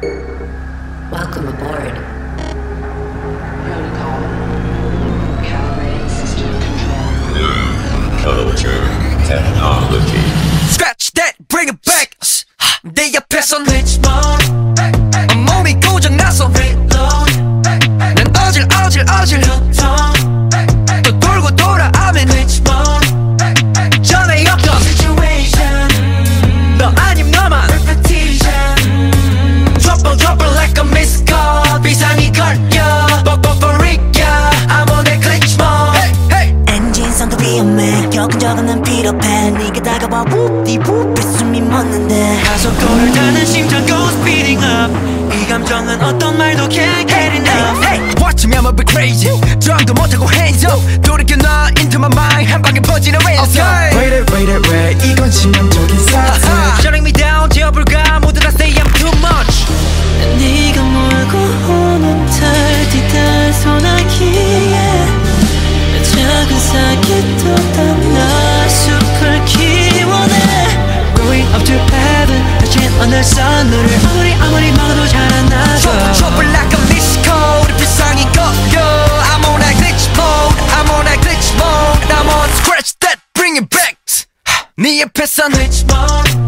Welcome aboard. Protocol. Calibrating system control. New culture technology. Scratch that, bring it back. 내 옆에선 Glitchmode. 몸이 고장나서 Reload. 난 어질 또 돌고 돌아 I'm in Glitchmode. 전에 없던 situation. 너 아님 너만 repetition. Trouble like a missed call. 비상이 걸려 뽀뽀뽀리야 I'm on that Glitchmode. 엔진 성도 위험해 겪은 적은 난 필요해 네가 다가와 whoop-de-whoop 숨이 멎는데 가속도를 타는 심장 goes speeding up 이 감정은 어떤 말도 can't get enough. Watch me I'ma be crazy 드럼도 못하고 hands up 돌이켜놔 into my mind 한 방에 퍼지는 ransom. Wait 이건 치명적인 사태 Shutting me down 제어불가 모두 다 say I'm too much. 네가 몰고 오는 달 뒤달 소나기에 작은 사기도 닿나 숲을 키워내 Going up to heaven 다시 어느 산으로 아무리 막아도 잘 안 나서 Trouble like a missed code 비상이 걸려 I'm on that glitch mode I'm on that glitch mode I'm on scratch that bring it back 네 옆에선 glitch mode